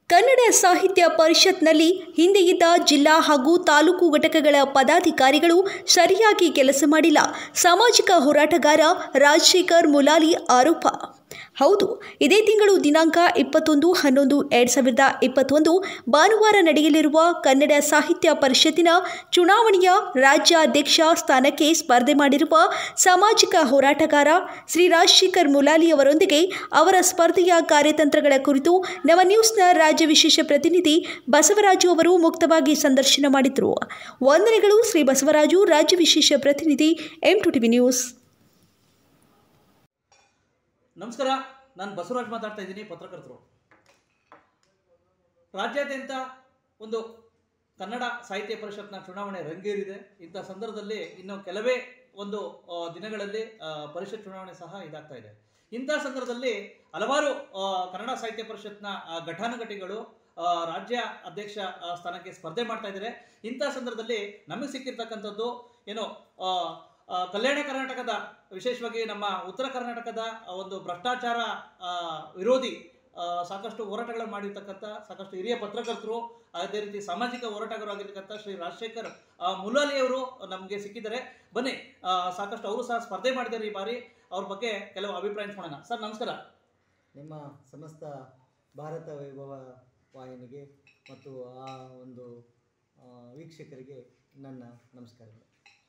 ಕನ್ನಡ ಸಾಹಿತ್ಯ ಪರಿಷತ್ನಲ್ಲಿ ಹಿಂದೆ ಇದ್ದ ಜಿಲ್ಲಾ ಹಾಗೂ ತಾಲೂಕು ಘಟಕಗಳ ಪದಾಧಿಕಾರಿಗಳು ಸರಿಯಾಗಿ ಕೆಲಸ ಮಾಡಿಲ್ಲ. ಸಾಮಾಜಿಕ ಹೋರಾಟಗಾರ ರಾಜಶೇಖರ್ ಮುಲಾಲಿ ಆರೋಪ. ಹೌದು, ಇದೇ ತಿಂಗಳು ದಿನಾಂಕ 21/11/2021 ಭಾನುವಾರ ನಡೆಯಲಿರುವ ಕನ್ನಡ ಸಾಹಿತ್ಯ ಪರಿಷತ್ತಿನ ಚುನಾವಣೆಯ ರಾಜ್ಯಾಧ್ಯಕ್ಷ ಸ್ಥಾನಕ್ಕೆ ಸ್ಪರ್ಧೆ ಮಾಡಿರುವ ಸಾಮಾಜಿಕ ಹೋರಾಟಗಾರ ಶ್ರೀ ರಾಜಶೇಖರ್ ಮುಲಾಲಿ ಅವರೊಂದಿಗೆ ಅವರ ಸ್ಪರ್ಧೆಯ ಕಾರ್ಯತಂತ್ರಗಳ ಕುರಿತು ನವ ನ್ಯೂಸ್ನ ರಾಜ್ಯ ವಿಶೇಷ ಪ್ರತಿನಿಧಿ ಬಸವರಾಜು ಅವರು ಮುಕ್ತವಾಗಿ ಸಂದರ್ಶನ ಮಾಡಿದರು. ವಂದನೆಗಳು ಶ್ರೀ ಬಸವರಾಜು. ರಾಜ್ಯ ವಿಶೇಷ ಪ್ರತಿನಿಧಿ M2TV ನ್ಯೂಸ್. ನಮಸ್ಕಾರ, ನಾನು ಬಸವರಾಜ್ ಮಾತಾಡ್ತಾ ಇದ್ದೀನಿ, ಪತ್ರಕರ್ತರು. ರಾಜ್ಯಾದ್ಯಂತ ಒಂದು ಕನ್ನಡ ಸಾಹಿತ್ಯ ಪರಿಷತ್ನ ಚುನಾವಣೆ ರಂಗೇರಿದೆ. ಇಂಥ ಸಂದರ್ಭದಲ್ಲಿ ಇನ್ನು ಕೆಲವೇ ಒಂದು ದಿನಗಳಲ್ಲಿ ಪರಿಷತ್ ಚುನಾವಣೆ ಸಹ ಇದಾಗ್ತಾ ಇದೆ. ಇಂಥ ಸಂದರ್ಭದಲ್ಲಿ ಹಲವಾರು ಕನ್ನಡ ಸಾಹಿತ್ಯ ಪರಿಷತ್ನ ಘಟಾನುಘಟಿಗಳು ರಾಜ್ಯ ಅಧ್ಯಕ್ಷ ಸ್ಥಾನಕ್ಕೆ ಸ್ಪರ್ಧೆ ಮಾಡ್ತಾ ಇದ್ದಾರೆ. ಇಂಥ ಸಂದರ್ಭದಲ್ಲಿ ನಮಗೆ ಸಿಕ್ಕಿರ್ತಕ್ಕಂಥದ್ದು ಏನು, ಕಲ್ಯಾಣ ಕರ್ನಾಟಕದ, ವಿಶೇಷವಾಗಿ ನಮ್ಮ ಉತ್ತರ ಕರ್ನಾಟಕದ ಒಂದು ಭ್ರಷ್ಟಾಚಾರ ವಿರೋಧಿ ಸಾಕಷ್ಟು ಹೋರಾಟಗಳನ್ನು ಮಾಡಿರ್ತಕ್ಕಂಥ ಸಾಕಷ್ಟು ಹಿರಿಯ ಪತ್ರಕರ್ತರು, ಅದೇ ರೀತಿ ಸಾಮಾಜಿಕ ಹೋರಾಟಗಾರರಾಗಿರ್ತಕ್ಕಂಥ ಶ್ರೀ ರಾಜಶೇಖರ್ ಮುಲಾಲಿ ಅವರು ನಮಗೆ ಸಿಕ್ಕಿದ್ದಾರೆ. ಬನ್ನಿ, ಸಾಕಷ್ಟು ಅವರು ಸಹ ಸ್ಪರ್ಧೆ ಮಾಡಿದ್ದಾರೆ ಈ ಬಾರಿ. ಅವ್ರ ಬಗ್ಗೆ ಕೆಲವು ಅಭಿಪ್ರಾಯ ಹಂಚ್ಕೊಳ್ಳೋಣ. ಸರ್ ನಮಸ್ಕಾರ. ನಿಮ್ಮ ಸಮಸ್ತ ಭಾರತ ವೈಭವ ವಾಹಿನಿಗೆ ಮತ್ತು ಆ ಒಂದು ವೀಕ್ಷಕರಿಗೆ ನನ್ನ ನಮಸ್ಕಾರಗಳು.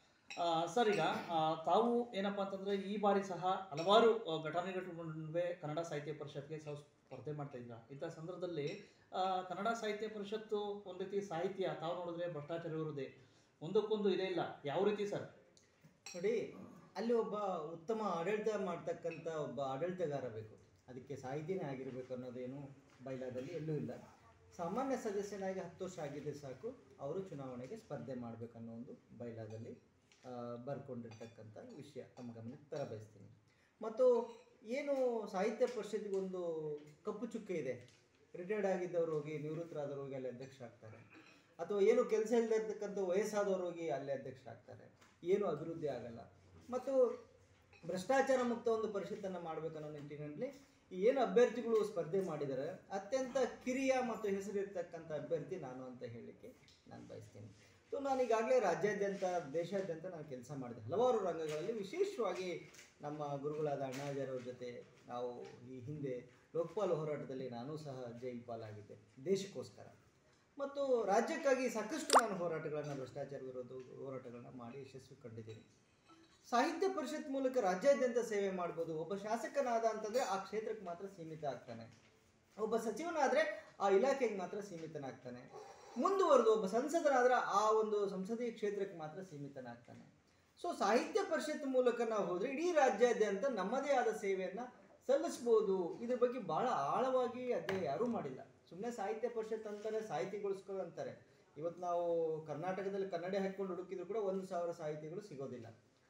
ಸರ್, ಈಗ ತಾವು ಏನಪ್ಪ ಅಂತಂದರೆ ಈ ಬಾರಿ ಸಹ ಹಲವಾರು ಘಟನೆಗಳ ನಡುವೆ ಕನ್ನಡ ಸಾಹಿತ್ಯ ಪರಿಷತ್ಗೆ ಸ್ಪರ್ಧೆ ಮಾಡ್ತಾ ಇದ್ರ. ಇಂಥ ಸಂದರ್ಭದಲ್ಲಿ ಕನ್ನಡ ಸಾಹಿತ್ಯ ಪರಿಷತ್ತು ಒಂದು ರೀತಿ ಸಾಹಿತ್ಯ ತಾವು ನೋಡಿದ್ರೆ ಭ್ರಷ್ಟಾಚಾರ ಇರುವುದೇ ಒಂದಕ್ಕೊಂದು ಇದೇ ಇಲ್ಲ, ಯಾವ ರೀತಿ ಸರ್? ನೋಡಿ, ಅಲ್ಲಿ ಒಬ್ಬ ಉತ್ತಮ ಆಡಳಿತ ಮಾಡ್ತಕ್ಕಂಥ ಒಬ್ಬ ಆಡಳಿತಗಾರ ಬೇಕು, ಅದಕ್ಕೆ ಸಾಹಿತಿನೇ ಆಗಿರಬೇಕು ಅನ್ನೋದೇನು ಬೈಲಾದಲ್ಲಿ ಎಲ್ಲೂ ಇಲ್ಲ. ಸಾಮಾನ್ಯ ಸದಸ್ಯನಾಗಿ 10 ವರ್ಷ ಆಗಿದ್ದರೆ ಸಾಕು, ಅವರು ಚುನಾವಣೆಗೆ ಸ್ಪರ್ಧೆ ಮಾಡಬೇಕನ್ನೋ ಒಂದು ಬೈಲಾದಲ್ಲಿ ಬರ್ಕೊಂಡಿರ್ತಕ್ಕಂಥ ವಿಷಯ ತಮ್ಮ ಗಮನಕ್ಕೆ ತರಬಯಸ್ತೀನಿ. ಮತ್ತು ಏನು ಸಾಹಿತ್ಯ ಪರಿಷತ್ತಿಗೆ ಒಂದು ಕಪ್ಪು ಚುಕ್ಕೆ ಇದೆ, ರಿಟೈರ್ಡ್ ಆಗಿದ್ದವ್ರು ಹೋಗಿ, ನಿವೃತ್ತರಾದವ್ರು ಹೋಗಿ ಅಲ್ಲಿ ಅಧ್ಯಕ್ಷ ಆಗ್ತಾರೆ, ಅಥವಾ ಏನು ಕೆಲಸ ಇಲ್ಲದಿರ್ತಕ್ಕಂಥ ವಯಸ್ಸಾದವ್ರು ಹೋಗಿ ಅಲ್ಲಿ ಅಧ್ಯಕ್ಷ ಆಗ್ತಾರೆ, ಏನು ಅಭಿವೃದ್ಧಿ ಆಗಲ್ಲ. ಮತ್ತು ಭ್ರಷ್ಟಾಚಾರ ಮುಕ್ತ ಒಂದು ಪರಿಷತ್ತನ್ನು ಮಾಡಬೇಕನ್ನೋ ನಿಟ್ಟಿನಲ್ಲಿ ಏನು ಅಭ್ಯರ್ಥಿಗಳು ಸ್ಪರ್ಧೆ ಮಾಡಿದ್ದಾರೆ, ಅತ್ಯಂತ ಕಿರಿಯ ಮತ್ತು ಹೆಸರಿರ್ತಕ್ಕಂಥ ಅಭ್ಯರ್ಥಿ ನಾನು ಅಂತ ಹೇಳಲಿಕ್ಕೆ ನಾನು ಬಯಸ್ತೀನಿ. ಸೊ ನಾನು ಈಗಾಗಲೇ ರಾಜ್ಯಾದ್ಯಂತ, ದೇಶಾದ್ಯಂತ ನಾನು ಕೆಲಸ ಮಾಡಿದೆ ಹಲವಾರು ರಂಗಗಳಲ್ಲಿ. ವಿಶೇಷವಾಗಿ ನಮ್ಮ ಗುರುಗಳಾದ ಅಣ್ಣಾಜಿಯವ್ರ ಜೊತೆ ನಾವು ಈ ಹಿಂದೆ ಲೋಕಪಾಲ ಹೋರಾಟದಲ್ಲಿ ನಾನು ಸಹ ಜೈಲು ಪಾಲಾಗಿದ್ದೆ ದೇಶಕ್ಕೋಸ್ಕರ. ಮತ್ತು ರಾಜ್ಯಕ್ಕಾಗಿ ಸಾಕಷ್ಟು ನಾನು ಹೋರಾಟಗಳನ್ನು, ಭ್ರಷ್ಟಾಚಾರ ವಿರೋಧ ಹೋರಾಟಗಳನ್ನು ಮಾಡಿ ಯಶಸ್ವಿ ಕಂಡಿದ್ದೀನಿ. ಸಾಹಿತ್ಯ ಪರಿಷತ್ ಮೂಲಕ ರಾಜ್ಯಾದ್ಯಂತ ಸೇವೆ ಮಾಡ್ಬೋದು. ಒಬ್ಬ ಶಾಸಕನಾದ ಅಂತಂದರೆ ಆ ಕ್ಷೇತ್ರಕ್ಕೆ ಮಾತ್ರ ಸೀಮಿತ ಆಗ್ತಾನೆ, ಒಬ್ಬ ಸಚಿವನಾದರೆ ಆ ಇಲಾಖೆಗೆ ಮಾತ್ರ ಸೀಮಿತನಾಗ್ತಾನೆ, ಮುಂದುವರೆದು ಒಬ್ಬ ಸಂಸದನಾದ್ರೆ ಆ ಒಂದು ಸಂಸದೀಯ ಕ್ಷೇತ್ರಕ್ಕೆ ಮಾತ್ರ ಸೀಮಿತನಾಗ್ತಾನೆ. ಸೊ ಸಾಹಿತ್ಯ ಪರಿಷತ್ ಮೂಲಕ ನಾವು ಹೋದರೆ ಇಡೀ ರಾಜ್ಯಾದ್ಯಂತ ನಮ್ಮದೇ ಆದ ಸೇವೆಯನ್ನು ಸಲ್ಲಿಸ್ಬೋದು. ಇದ್ರ ಬಗ್ಗೆ ಭಾಳ ಆಳವಾಗಿ ಅಧ್ಯಯನ ಯಾರೂ ಮಾಡಿಲ್ಲ. ಸುಮ್ಮನೆ ಸಾಹಿತ್ಯ ಪರಿಷತ್ ಅಂತಾರೆ, ಸಾಹಿತಿಗೊಳಿಸ್ಕೊ ಅಂತಾರೆ. ಇವತ್ತು ನಾವು ಕರ್ನಾಟಕದಲ್ಲಿ ಕನ್ನಡ ಹಾಕ್ಕೊಂಡು ಹುಡುಕಿದ್ರು ಕೂಡ 1,000 ಸಾಹಿತಿಗಳು ಸಿಗೋದಿಲ್ಲ.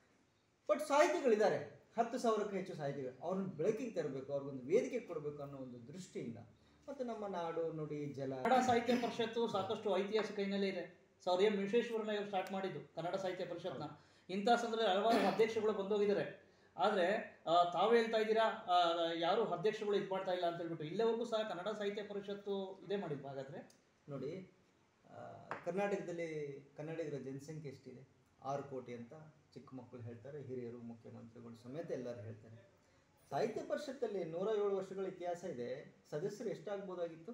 ಬಟ್ ಸಾಹಿತಿಗಳಿದ್ದಾರೆ, 10,000ಕ್ಕೂ ಹೆಚ್ಚು ಸಾಹಿತಿಗಳು. ಅವ್ರನ್ನ ಬೆಳಕಿಗೆ ತರಬೇಕು, ಅವ್ರಿಗೊಂದು ವೇದಿಕೆ ಕೊಡಬೇಕು ಅನ್ನೋ ಒಂದು ದೃಷ್ಟಿಯಿಂದ. ಮತ್ತು ನಮ್ಮ ನಾಡು, ನುಡಿ, ಜಲ. ಕನ್ನಡ ಸಾಹಿತ್ಯ ಪರಿಷತ್ತು ಸಾಕಷ್ಟು ಐತಿಹಾಸಿಕ ಹಿನ್ನೆಲೆ ಇದೆ. ಸರ್ ಎಂ ವಿಶ್ವೇಶ್ವರಯ್ಯ ಅವರು ಸ್ಟಾರ್ಟ್ ಮಾಡಿದ್ದು ಕನ್ನಡ ಸಾಹಿತ್ಯ ಪರಿಷತ್ನ. ಇಂಥ ಸಂದರ್ಭದಲ್ಲಿ ಹಲವಾರು ಅಧ್ಯಕ್ಷಗಳು ಬಂದೋಗಿದ್ದಾರೆ. ಆದರೆ ತಾವು ಹೇಳ್ತಾ ಇದ್ದೀರಾ ಯಾರು ಅಧ್ಯಕ್ಷಗಳು ಇದು ಮಾಡ್ತಾ ಇಲ್ಲ ಅಂತ ಹೇಳ್ಬಿಟ್ಟು. ಇಲ್ಲಿವರೆಗೂ ಸಹ ಕನ್ನಡ ಸಾಹಿತ್ಯ ಪರಿಷತ್ತು ಇದೇ ಮಾಡಿದ್ವು. ಹಾಗಾದರೆ ನೋಡಿ, ಕರ್ನಾಟಕದಲ್ಲಿ ಕನ್ನಡಿಗರ ಜನಸಂಖ್ಯೆ ಎಷ್ಟಿದೆ? 6 ಕೋಟಿ ಅಂತ ಚಿಕ್ಕ ಮಕ್ಕಳು ಹೇಳ್ತಾರೆ, ಹಿರಿಯರು, ಮುಖ್ಯಮಂತ್ರಿಗಳು ಸಮೇತ ಎಲ್ಲರೂ ಹೇಳ್ತಾರೆ. ಸಾಹಿತ್ಯ ಪರಿಷತ್ತಲ್ಲಿ 107 ವರ್ಷಗಳ ಇತಿಹಾಸ ಇದೆ. ಸದಸ್ಯರು ಎಷ್ಟಾಗ್ಬೋದಾಗಿತ್ತು?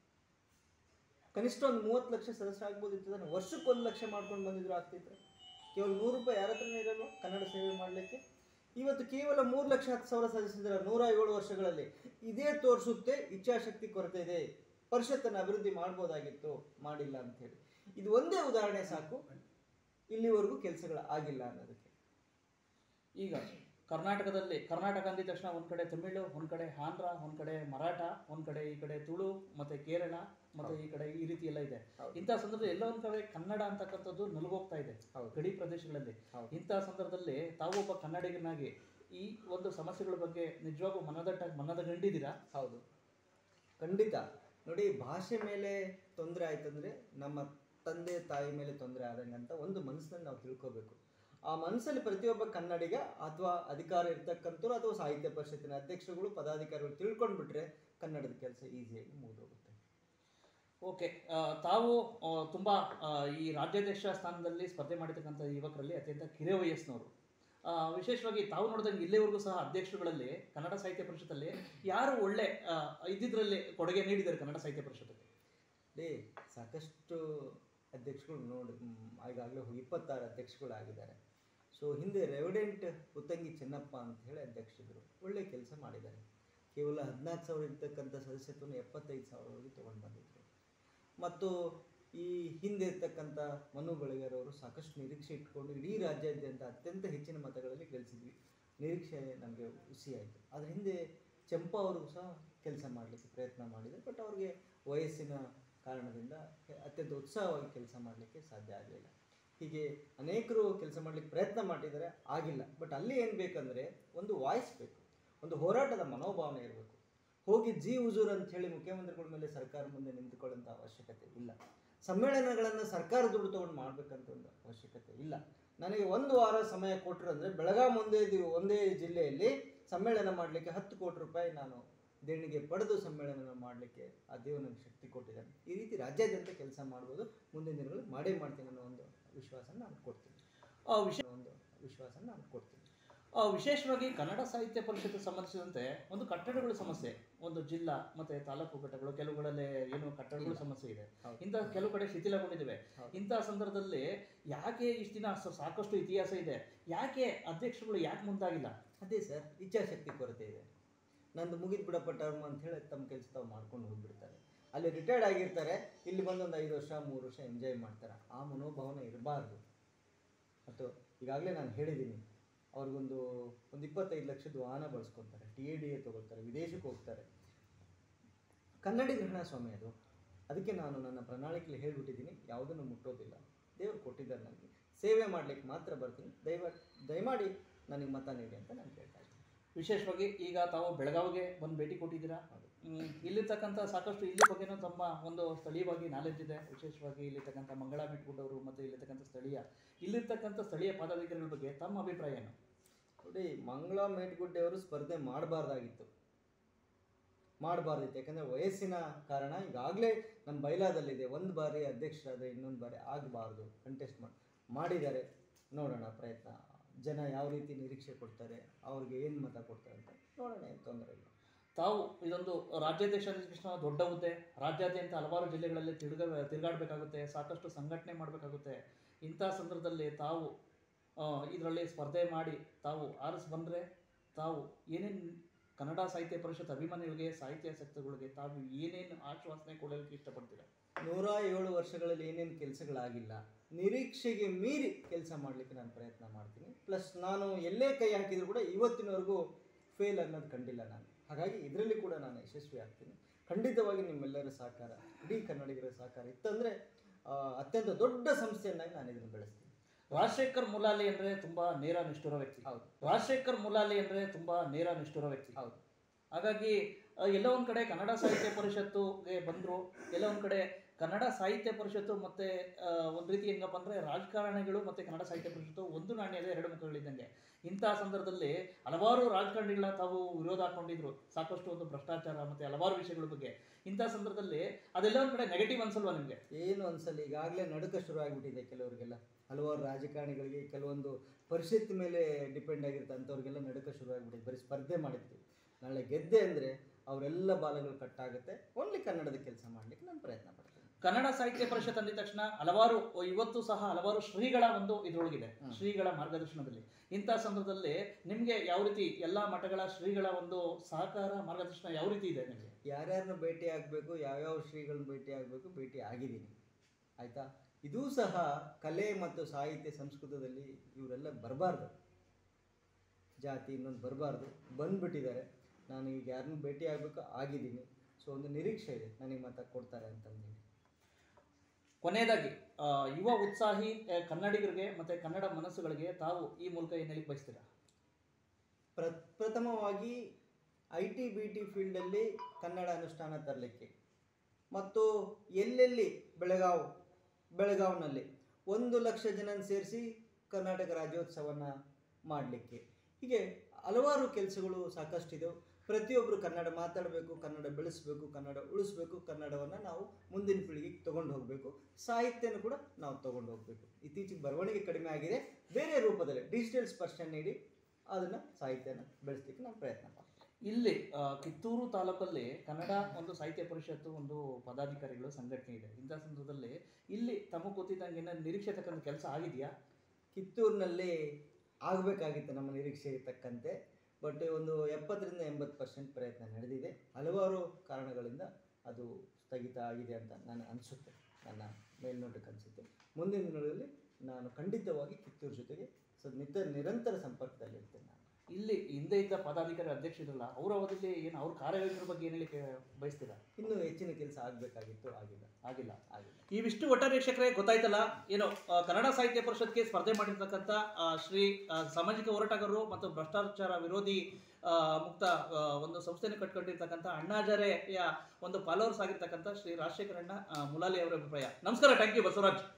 ಕನಿಷ್ಠ ಒಂದು 30 ಲಕ್ಷ ಸದಸ್ಯರಾಗ್ಬೋದಿತ್ತು. ವರ್ಷಕ್ಕೆ 1 ಲಕ್ಷ ಮಾಡ್ಕೊಂಡು ಬಂದಿದ್ರು ಆಗ್ತಿತ್ತು. ಕೇವಲ 100 ರೂಪಾಯಿ ಯಾರ ಹತ್ರನೇ ಇರಲ್ವ ಕನ್ನಡ ಸೇವೆ ಮಾಡಲಿಕ್ಕೆ? ಇವತ್ತು ಕೇವಲ 3,10,000 ಸದಸ್ಯರಿದ್ದಾರೆ 107 ವರ್ಷಗಳಲ್ಲಿ. ಇದೇ ತೋರಿಸುತ್ತೆ ಇಚ್ಛಾಶಕ್ತಿ ಕೊರತೆ ಇದೆ, ಪರಿಷತ್ತನ್ನು ಅಭಿವೃದ್ಧಿ ಮಾಡ್ಬೋದಾಗಿತ್ತು, ಮಾಡಿಲ್ಲ ಅಂಥೇಳಿ. ಇದು ಒಂದೇ ಉದಾಹರಣೆ ಸಾಕು ಇಲ್ಲಿವರೆಗೂ ಕೆಲಸಗಳು ಆಗಿಲ್ಲ ಅನ್ನೋದಕ್ಕೆ. ಈಗ ಕರ್ನಾಟಕದಲ್ಲಿ, ಕರ್ನಾಟಕ ಅಂದಿದ ತಕ್ಷಣ ಒಂದು ಕಡೆ ತಮಿಳು, ಒಂದು ಕಡೆ ಆಂಧ್ರ, ಒಂದು ಕಡೆ ಮರಾಠ, ಒಂದು ಕಡೆ ಈ ಕಡೆ ತುಳು, ಮತ್ತು ಕೇರಳ, ಮತ್ತು ಈ ಕಡೆ ಈ ರೀತಿ ಎಲ್ಲ ಇದೆ. ಇಂಥ ಸಂದರ್ಭದಲ್ಲಿ ಎಲ್ಲ ಒಂದು ಕಡೆ ಕನ್ನಡ ಅಂತಕ್ಕಂಥದ್ದು ನಲುಗೋಗ್ತಾ ಇದೆ ಗಡಿ ಪ್ರದೇಶಗಳಲ್ಲಿ. ಇಂಥ ಸಂದರ್ಭದಲ್ಲಿ ತಾವು ಒಬ್ಬ ಕನ್ನಡಿಗನಾಗಿ ಈ ಒಂದು ಸಮಸ್ಯೆಗಳ ಬಗ್ಗೆ ನಿಜವಾಗೂ ಮನದಗಂಡಿದ್ದೀರಾ? ಹೌದು, ಖಂಡಿತ. ನೋಡಿ, ಭಾಷೆ ಮೇಲೆ ತೊಂದರೆ ಆಯ್ತಂದರೆ ನಮ್ಮ ತಂದೆ ತಾಯಿ ಮೇಲೆ ತೊಂದರೆ ಆದಂಗೆ ಅಂತ ಒಂದು ಮನಸ್ಸಿನಲ್ಲಿ ನಾವು ತಿಳ್ಕೋಬೇಕು. ಆ ಮನಸ್ಸಲ್ಲಿ ಪ್ರತಿಯೊಬ್ಬ ಕನ್ನಡಿಗ ಅಥವಾ ಅಧಿಕಾರ ಇರ್ತಕ್ಕಂಥವ್ರು ಅಥವಾ ಸಾಹಿತ್ಯ ಪರಿಷತ್ತಿನ ಅಧ್ಯಕ್ಷರುಗಳು, ಪದಾಧಿಕಾರಿಗಳು ತಿಳ್ಕೊಂಡ್ಬಿಟ್ರೆ ಕನ್ನಡದ ಕೆಲಸ ಈಸಿಯಾಗಿ ಮುಗಿದೋಗುತ್ತೆ. ಓಕೆ, ತಾವು ತುಂಬ ಈ ರಾಜ್ಯಾಧ್ಯಕ್ಷ ಸ್ಥಾನದಲ್ಲಿ ಸ್ಪರ್ಧೆ ಮಾಡಿರ್ತಕ್ಕಂಥ ಯುವಕರಲ್ಲಿ ಅತ್ಯಂತ ಕಿರಿಯ ವಯಸ್ಸಿನವರು. ವಿಶೇಷವಾಗಿ ತಾವು ನೋಡಿದಂಗೆ ಇಲ್ಲಿವರೆಗೂ ಸಹ ಅಧ್ಯಕ್ಷರುಗಳಲ್ಲಿ ಕನ್ನಡ ಸಾಹಿತ್ಯ ಪರಿಷತ್ತಲ್ಲಿ ಯಾರು ಒಳ್ಳೆ ಇದ್ದಿದ್ರಲ್ಲಿ ಕೊಡುಗೆ ನೀಡಿದ್ದಾರೆ ಕನ್ನಡ ಸಾಹಿತ್ಯ ಪರಿಷತ್ತಿಗೆ? ಸಾಕಷ್ಟು ಅಧ್ಯಕ್ಷಗಳು ಈಗಾಗಲೇ 26 ಅಧ್ಯಕ್ಷಗಳಾಗಿದ್ದಾರೆ. ಸೊ ಹಿಂದೆ ರೆವಿಡೆಂಟ್ ಉತ್ತಂಗಿ ಚೆನ್ನಪ್ಪ ಅಂತ ಹೇಳಿ ಅಧ್ಯಕ್ಷರು ಒಳ್ಳೆ ಕೆಲಸ ಮಾಡಿದ್ದಾರೆ. ಕೇವಲ 14,000 ಇರ್ತಕ್ಕಂಥ ಸದಸ್ಯತ್ವವನ್ನು 75,000ವರೆಗೆ ತೊಗೊಂಡು ಬಂದಿದ್ರು. ಮತ್ತು ಈ ಹಿಂದೆ ಇರ್ತಕ್ಕಂಥ ಮನು ಬೆಳಗೆರವರು ಸಾಕಷ್ಟು ನಿರೀಕ್ಷೆ ಇಟ್ಕೊಂಡು ಇಡೀ ರಾಜ್ಯಾದ್ಯಂತ ಅತ್ಯಂತ ಹೆಚ್ಚಿನ ಮತಗಳಲ್ಲಿ ಗೆಲ್ಲಿಸಿದ್ವಿ. ನಿರೀಕ್ಷೆ ನಮಗೆ ಹುಸಿಯಾಯಿತು. ಅದ್ರ ಹಿಂದೆ ಚಂಪಾ ಅವ್ರಿಗೂ ಸಹ ಕೆಲಸ ಮಾಡಲಿಕ್ಕೆ ಪ್ರಯತ್ನ ಮಾಡಿದೆ. ಬಟ್ ಅವ್ರಿಗೆ ವಯಸ್ಸಿನ ಕಾರಣದಿಂದ ಅತ್ಯಂತ ಉತ್ಸಾಹವಾಗಿ ಕೆಲಸ ಮಾಡಲಿಕ್ಕೆ ಸಾಧ್ಯ ಆಗಲಿಲ್ಲ. ಹೀಗೆ ಅನೇಕರು ಕೆಲಸ ಮಾಡಲಿಕ್ಕೆ ಪ್ರಯತ್ನ ಮಾಡಿದರೆ ಆಗಿಲ್ಲ. ಬಟ್ ಅಲ್ಲಿ ಏನು ಬೇಕಂದರೆ ಒಂದು ವಾಯ್ಸ್ ಬೇಕು, ಒಂದು ಹೋರಾಟದ ಮನೋಭಾವನೆ ಇರಬೇಕು. ಹೋಗಿ ಜಿ ಹುಜೂರ್ ಅಂತ ಹೇಳಿ ಮುಖ್ಯಮಂತ್ರಿಗಳ ಮೇಲೆ ಸರ್ಕಾರ ಮುಂದೆ ನಿಂತುಕೊಳ್ಳುವಂಥ ಅವಶ್ಯಕತೆ ಇಲ್ಲ. ಸಮ್ಮೇಳನಗಳನ್ನು ಸರ್ಕಾರ ದುಡ್ಡು ತೊಗೊಂಡು ಮಾಡಬೇಕಂತ ಒಂದು ಅವಶ್ಯಕತೆ ಇಲ್ಲ. ನನಗೆ 1 ವಾರ ಸಮಯ ಕೊಟ್ಟರು ಅಂದರೆ ಬೆಳಗಾವಿ ಒಂದೇ ಜಿಲ್ಲೆಯಲ್ಲಿ ಸಮ್ಮೇಳನ ಮಾಡಲಿಕ್ಕೆ 10 ಕೋಟಿ ರೂಪಾಯಿ ನಾನು ದೇಣಿಗೆ ಪಡೆದು ಸಮ್ಮೇಳನ ಮಾಡಲಿಕ್ಕೆ ಆ ದೇವರು ನನಗೆ ಶಕ್ತಿ ಕೊಟ್ಟಿದ್ದಾನೆ. ಈ ರೀತಿ ರಾಜ್ಯಾದ್ಯಂತ ಕೆಲಸ ಮಾಡ್ಬೋದು. ಮುಂದಿನ ದಿನಗಳು ಮಾಡೇ ಮಾಡ್ತೀನಿ ಅನ್ನೋ ಒಂದು ವಿಶ್ವಾಸ ನಾನು ಕೊಡ್ತೀನಿ. ವಿಶೇಷವಾಗಿ ಕನ್ನಡ ಸಾಹಿತ್ಯ ಪರಿಷತ್ ಸಂಬಂಧಿಸಿದಂತೆ ಒಂದು ಕಟ್ಟಡಗಳ ಸಮಸ್ಯೆ, ಒಂದು ಜಿಲ್ಲಾ ಮತ್ತೆ ತಾಲೂಕು ಘಟ್ಟಗಳು, ಕೆಲವುಗಳಲ್ಲಿ ಏನು ಕಟ್ಟಡಗಳ ಸಮಸ್ಯೆ ಇದೆ. ಇಂಥ ಕೆಲವು ಕಡೆ ಶಿಥಿಲಗೊಂಡಿದ್ದಾವೆ. ಇಂತಹ ಸಂದರ್ಭದಲ್ಲಿ ಯಾಕೆ ಇಷ್ಟು ದಿನ ಸಾಕಷ್ಟು ಇತಿಹಾಸ ಇದೆ, ಯಾಕೆ ಅಧ್ಯಕ್ಷರುಗಳು ಯಾಕೆ ಮುಂದಾಗಿಲ್ಲ? ಅದೇ ಸರ್, ಇಚ್ಛಾಶಕ್ತಿ ಕೊರತೆ ಇದೆ. ನಂದು ಮುಗಿದು ಬಿಡಪ್ಪ ಟರ್ಮ್ ಅಂತ ಹೇಳಿ ತಮ್ಮ ಕೆಲಸ ತಾವು ಮಾಡ್ಕೊಂಡು ಹೋಗ್ಬಿಡ್ತಾರೆ. ಅಲ್ಲಿ ರಿಟೈರ್ಡ್ ಆಗಿರ್ತಾರೆ, ಇಲ್ಲಿ ಬಂದೊಂದು 5 ವರ್ಷ 3 ವರ್ಷ ಎಂಜಾಯ್ ಮಾಡ್ತಾರೆ. ಆ ಮನೋಭಾವನೆ ಇರಬಾರ್ದು. ಮತ್ತು ಈಗಾಗಲೇ ನಾನು ಹೇಳಿದ್ದೀನಿ, ಅವ್ರಿಗೊಂದು 25 ಲಕ್ಷದ ವಾಹನ ಬಳಸ್ಕೊತಾರೆ, TADA ತೊಗೊಳ್ತಾರೆ, ವಿದೇಶಕ್ಕೆ ಹೋಗ್ತಾರೆ. ಕನ್ನಡಿ ಗ್ರಹಣ ಸ್ವಾಮಿ ಅದು. ಅದಕ್ಕೆ ನಾನು ನನ್ನ ಪ್ರಣಾಳಿಕೆಯಲ್ಲಿ ಹೇಳಿಬಿಟ್ಟಿದ್ದೀನಿ, ಯಾವುದನ್ನು ಮುಟ್ಟೋದಿಲ್ಲ. ದೇವರು ಕೊಟ್ಟಿದ್ದಾರೆ ನನಗೆ, ಸೇವೆ ಮಾಡಲಿಕ್ಕೆ ಮಾತ್ರ ಬರ್ತೀನಿ. ದಯಮಾಡಿ ನನಗೆ ಮತ ನೀಡಿ ಅಂತ ನಾನು ಕೇಳ್ತಾ ಇದ್ದೀನಿ. ವಿಶೇಷವಾಗಿ ಈಗ ತಾವು ಬೆಳಗಾವಿಗೆ ಬಂದು ಭೇಟಿ ಕೊಟ್ಟಿದ್ದೀರಾ. ಇಲ್ಲಿರ್ತಕ್ಕಂಥ ಸಾಕಷ್ಟು ಇಲ್ಲಿ ಬಗ್ಗೆನೂ ತಮ್ಮ ಒಂದು ಸ್ಥಳೀಯವಾಗಿ ನಾಲೆಡ್ಜ್ ಇದೆ. ವಿಶೇಷವಾಗಿ ಇಲ್ಲಿರ್ತಕ್ಕಂಥ ಮಂಗಳಾ ಮೆಟ್ಗುಡ್ಡವರು ಮತ್ತು ಇಲ್ಲಿರ್ತಕ್ಕಂಥ ಸ್ಥಳೀಯ ಪದಾಧಿಕಾರಿಗಳ ಬಗ್ಗೆ ತಮ್ಮ ಅಭಿಪ್ರಾಯ ಏನು? ನೋಡಿ, ಮಂಗಳಾ ಮೇಟ್ಗುಡ್ಡೆಯವರು ಸ್ಪರ್ಧೆ ಮಾಡಬಾರ್ದಾಗಿತ್ತು. ಯಾಕಂದರೆ ವಯಸ್ಸಿನ ಕಾರಣ. ಈಗಾಗಲೇ ನಮ್ಮ ಬೈಲಾದಲ್ಲಿದೆ, 1 ಬಾರಿ ಅಧ್ಯಕ್ಷರಾದರೆ ಇನ್ನೊಂದು ಬಾರಿ ಆಗಬಾರ್ದು, ಕಂಟೆಸ್ಟ್ ಮಾಡಿದ್ದಾರೆ. ನೋಡೋಣ ಪ್ರಯತ್ನ, ಜನ ಯಾವ ರೀತಿ ನಿರೀಕ್ಷೆ ಕೊಡ್ತಾರೆ, ಅವ್ರಿಗೆ ಏನು ಮತ ಕೊಡ್ತಾರೆ ಅಂತ ನೋಡೋಣ, ಏನು ತೊಂದರೆ ಇಲ್ಲ. ತಾವು ಇದೊಂದು ರಾಜ್ಯಾಧ್ಯಕ್ಷ ದೊಡ್ಡ ಹುದ್ದೆ, ರಾಜ್ಯಾದ್ಯಂತ ಹಲವಾರು ಜಿಲ್ಲೆಗಳಲ್ಲಿ ತಿರುಗಾಡಬೇಕಾಗುತ್ತೆ, ಸಾಕಷ್ಟು ಸಂಘಟನೆ ಮಾಡಬೇಕಾಗುತ್ತೆ. ಇಂಥ ಸಂದರ್ಭದಲ್ಲಿ ತಾವು ಇದರಲ್ಲಿ ಸ್ಪರ್ಧೆ ಮಾಡಿ ತಾವು ಆರಿಸಿ ಬಂದರೆ ತಾವು ಏನೇನು ಕನ್ನಡ ಸಾಹಿತ್ಯ ಪರಿಷತ್ ಅಭಿಮಾನಿಗಳಿಗೆ, ಸಾಹಿತ್ಯಾಸಕ್ತಗಳಿಗೆ ತಾವು ಏನೇನು ಆಶ್ವಾಸನೆ ಕೊಡಲಿಕ್ಕೆ ಇಷ್ಟಪಡ್ತೀರಾ? 107 ವರ್ಷಗಳಲ್ಲಿ ಏನೇನು ಕೆಲಸಗಳಾಗಿಲ್ಲ, ನಿರೀಕ್ಷೆಗೆ ಮೀರಿ ಕೆಲಸ ಮಾಡಲಿಕ್ಕೆ ನಾನು ಪ್ರಯತ್ನ ಮಾಡ್ತೀನಿ. ಪ್ಲಸ್ ನಾನು ಎಲ್ಲೇ ಕೈ ಹಾಕಿದರೂ ಕೂಡ ಇವತ್ತಿನವರೆಗೂ ಫೇಲ್ ಅನ್ನೋದು ಕಂಡಿಲ್ಲ ನಾನು. ಹಾಗಾಗಿ ಇದರಲ್ಲಿ ಕೂಡ ನಾನು ಯಶಸ್ವಿ ಆಗ್ತೀನಿ. ಖಂಡಿತವಾಗಿ ನಿಮ್ಮೆಲ್ಲರ ಸಹಕಾರ, ಇಡೀ ಕನ್ನಡಿಗರ ಸಹಕಾರ ಇತ್ತಂದರೆ ಅತ್ಯಂತ ದೊಡ್ಡ ಸಂಸ್ಥೆಯನ್ನಾಗಿ ನಾನು ಇದನ್ನು ಬೆಳೆಸ್ತೀನಿ. ರಾಜಶೇಖರ್ ಮುಲಾಲಿ ಅಂದರೆ ತುಂಬ ನೇರ ನಿಷ್ಠುರ ವ್ಯಕ್ತಿ. ಹೌದು, ರಾಜಶೇಖರ್ ಮುಲಾಲಿ ಅಂದರೆ ತುಂಬ ನೇರ ನಿಷ್ಠುರ ವ್ಯಕ್ತಿ. ಹೌದು. ಹಾಗಾಗಿ ಎಲ್ಲ ಒಂದು ಕಡೆ ಕನ್ನಡ ಸಾಹಿತ್ಯ ಪರಿಷತ್ತುಗೆ ಬಂದರು, ಎಲ್ಲ ಒಂದು ಕಡೆ ಕನ್ನಡ ಸಾಹಿತ್ಯ ಪರಿಷತ್ತು ಮತ್ತು ಒಂದು ರೀತಿ ಹೆಂಗಪ್ಪ ಅಂದರೆ ರಾಜಕಾರಣಿಗಳು ಮತ್ತು ಕನ್ನಡ ಸಾಹಿತ್ಯ ಪರಿಷತ್ತು ಒಂದು ನಾಣ್ಯದ 2 ಮುಖಗಳಿದ್ದಂಗೆ. ಇಂತಹ ಸಂದರ್ಭದಲ್ಲಿ ಹಲವಾರು ರಾಜಕಾರಣಿಗಳ ತಾವು ವಿರೋಧ ಹಾಕೊಂಡಿದ್ರು, ಸಾಕಷ್ಟು ಒಂದು ಭ್ರಷ್ಟಾಚಾರ ಮತ್ತು ಹಲವಾರು ವಿಷಯಗಳ ಬಗ್ಗೆ. ಇಂಥ ಸಂದರ್ಭದಲ್ಲಿ ಅದೆಲ್ಲ ಒಂದು ಕಡೆ ನೆಗೆಟಿವ್ ಅನ್ಸಲ್ವಾ ನಿಮಗೆ? ಏನು ಅನ್ಸಲ್ಲ. ಈಗಾಗಲೇ ನಡುಕ ಶುರು ಆಗಿಬಿಟ್ಟಿದೆ ಕೆಲವರಿಗೆಲ್ಲ. ಹಲವಾರು ರಾಜಕಾರಣಿಗಳಿಗೆ, ಕೆಲವೊಂದು ಪರಿಷತ್ ಮೇಲೆ ಡಿಪೆಂಡ್ ಆಗಿರ್ತಂಥವ್ರಿಗೆಲ್ಲ ನಡುಕ ಶುರು ಆಗಿಬಿಟ್ಟಿದೆ. ಬರೀ ಸ್ಪರ್ಧೆ ಮಾಡಿದ್ವಿ, ನಾಳೆ ಗೆದ್ದೆ ಅಂದರೆ ಅವರೆಲ್ಲ ಬಾಲಗಳು ಕಟ್ಟಾಗುತ್ತೆ. ಓನ್ಲಿ ಕನ್ನಡದ ಕೆಲಸ ಮಾಡಲಿಕ್ಕೆ ನಾನು ಪ್ರಯತ್ನ ಪಡ್ತೀನಿ. ಕನ್ನಡ ಸಾಹಿತ್ಯ ಪರಿಷತ್ ಅಂದಿದ ತಕ್ಷಣ ಇವತ್ತು ಸಹ ಹಲವಾರು ಶ್ರೀಗಳ ಒಂದು ಇದರೊಳಗಿದೆ, ಶ್ರೀಗಳ ಮಾರ್ಗದರ್ಶನದಲ್ಲಿ. ಇಂಥ ಸಂದರ್ಭದಲ್ಲಿ ನಿಮಗೆ ಯಾವ ರೀತಿ ಎಲ್ಲ ಮಠಗಳ ಶ್ರೀಗಳ ಒಂದು ಸಹಕಾರ, ಮಾರ್ಗದರ್ಶನ ಯಾವ ರೀತಿ ಇದೆ ನಿಮಗೆ? ಯಾರ್ಯಾರನ್ನ ಭೇಟಿ ಆಗಬೇಕು, ಯಾವ್ಯಾವ ಶ್ರೀಗಳನ್ನ ಭೇಟಿ ಆಗಬೇಕು, ಭೇಟಿ ಆಗಿದ್ದೀನಿ. ಆಯಿತಾ? ಇದೂ ಸಹ ಕಲೆ ಮತ್ತು ಸಾಹಿತ್ಯ ಸಂಸ್ಕೃತದಲ್ಲಿ ಇವರೆಲ್ಲ ಬರಬಾರ್ದು, ಜಾತಿ ಇನ್ನೊಂದು ಬರಬಾರ್ದು, ಬಂದುಬಿಟ್ಟಿದ್ದಾರೆ. ನಾನು ಈಗ ಯಾರನ್ನೂ ಭೇಟಿ ಆಗಬೇಕು ಆಗಿದ್ದೀನಿ. ಸೊ ಒಂದು ನಿರೀಕ್ಷೆ ಇದೆ, ನನಗೆ ಮತ ಕೊಡ್ತಾರೆ ಅಂತಂದೇಳಿ. ಕೊನೆಯದಾಗಿ ಯುವ ಉತ್ಸಾಹಿ ಕನ್ನಡಿಗರಿಗೆ ಮತ್ತು ಕನ್ನಡ ಮನಸ್ಸುಗಳಿಗೆ ತಾವು ಈ ಮೂಲಕ ಏನು ಹೇಳಲಿಕ್ಕೆ ಬಯಸ್ತೀರಾ? ಪ್ರಥಮವಾಗಿ IT BT ಫೀಲ್ಡಲ್ಲಿ ಕನ್ನಡ ಅನುಷ್ಠಾನ ತರಲಿಕ್ಕೆ, ಮತ್ತು ಎಲ್ಲೆಲ್ಲಿ ಬೆಳಗಾವಿನಲ್ಲಿ 1 ಲಕ್ಷ ಜನ ಸೇರಿಸಿ ಕರ್ನಾಟಕ ರಾಜ್ಯೋತ್ಸವವನ್ನು ಮಾಡಲಿಕ್ಕೆ, ಹೀಗೆ ಹಲವಾರು ಕೆಲಸಗಳು ಸಾಕಷ್ಟಿದೆ. ಪ್ರತಿಯೊಬ್ಬರು ಕನ್ನಡ ಮಾತಾಡಬೇಕು, ಕನ್ನಡ ಬೆಳೆಸಬೇಕು, ಕನ್ನಡ ಉಳಿಸ್ಬೇಕು, ಕನ್ನಡವನ್ನು ನಾವು ಮುಂದಿನ ಪೀಳಿಗೆಗೆ ತೊಗೊಂಡು ಹೋಗಬೇಕು, ಸಾಹಿತ್ಯನೂ ಕೂಡ ನಾವು ತೊಗೊಂಡು ಹೋಗಬೇಕು. ಇತ್ತೀಚೆಗೆ ಬರವಣಿಗೆ ಕಡಿಮೆ ಆಗಿದೆ, ಬೇರೆ ರೂಪದಲ್ಲಿ ಡಿಜಿಟಲ್ ಸ್ಪರ್ಶ ನೀಡಿ ಅದನ್ನು ಸಾಹಿತ್ಯನ ಬೆಳೆಸಲಿಕ್ಕೆ ನಾವು ಪ್ರಯತ್ನ ಮಾಡ್ತೀವಿ. ಇಲ್ಲಿ ಕಿತ್ತೂರು ತಾಲೂಕಲ್ಲಿ ಕನ್ನಡ ಒಂದು ಸಾಹಿತ್ಯ ಪರಿಷತ್ತು ಒಂದು ಪದಾಧಿಕಾರಿಗಳು ಸಂಘಟನೆ ಇದೆ. ಇಂಥ ಸಂದರ್ಭದಲ್ಲಿ ಇಲ್ಲಿ ತಮಗೆ ಗೊತ್ತಿದ್ದಂಗೆ ನಿರೀಕ್ಷೆ ತಕ್ಕಂಥ ಕೆಲಸ ಆಗಿದೆಯಾ? ಕಿತ್ತೂರಿನಲ್ಲಿ ಆಗಬೇಕಾಗಿತ್ತು ನಮ್ಮ ನಿರೀಕ್ಷೆ ತಕ್ಕಂತೆ, ಬಟ್ ಒಂದು 70-80% ಪ್ರಯತ್ನ ನಡೆದಿದೆ. ಹಲವಾರು ಕಾರಣಗಳಿಂದ ಅದು ಸ್ಥಗಿತ ಆಗಿದೆ ಅಂತ ನಾನು ಅನಿಸುತ್ತೆ, ನನ್ನ ಮೇಲ್ನೋಟಕ್ಕೆ ಅನಿಸುತ್ತೆ. ಮುಂದಿನ ದಿನಗಳಲ್ಲಿ ನಾನು ಖಂಡಿತವಾಗಿ ಕಿತ್ತೂರು ಜೊತೆಗೆ ನಿರಂತರ ಸಂಪರ್ಕದಲ್ಲಿರ್ತೇನೆ. ನಾನು ಇಲ್ಲಿ ಹಿಂದೆ ಇದ್ದ ಪದಾಧಿಕಾರಿ ಅಧ್ಯಕ್ಷರಲ್ಲ, ಅವರ ಅವಧಿಯಲ್ಲಿ ಏನು ಅವ್ರ ಕಾರ್ಯವೈಖರಿ ಬಗ್ಗೆ ಏನು ಹೇಳಿಕೆ ಬಯಸ್ತೀರಾ? ಇನ್ನೂ ಹೆಚ್ಚಿನ ಕೆಲಸ ಆಗಬೇಕಾಗಿತ್ತು, ಆಗಿಲ್ಲ. ಇವಿಷ್ಟು ಒಟ್ಟಾರೆ ವೀಕ್ಷಕರೇ ಗೊತ್ತಾಯ್ತಲ್ಲ, ಏನು ಕನ್ನಡ ಸಾಹಿತ್ಯ ಪರಿಷತ್ಗೆ ಸ್ಪರ್ಧೆ ಮಾಡಿರ್ತಕ್ಕಂಥ ಶ್ರೀ ಸಾಮಾಜಿಕ ಹೋರಾಟಗಾರರು ಮತ್ತು ಭ್ರಷ್ಟಾಚಾರ ವಿರೋಧಿ ಮುಕ್ತ ಒಂದು ಸಂಸ್ಥೆಯನ್ನು ಕಟ್ಕೊಂಡಿರ್ತಕ್ಕಂಥ ಅಣ್ಣಾಜಾರೆಯ ಒಂದು ಫಾಲೋವರ್ಸ್ ಆಗಿರ್ತಕ್ಕಂಥ ಶ್ರೀ ರಾಜಶೇಖರ ಅಣ್ಣ ಮುಲಾಲಿ ಅವರ ಅಭಿಪ್ರಾಯ. ನಮಸ್ಕಾರ, ಥ್ಯಾಂಕ್ ಯು ಬಸವರಾಜ್.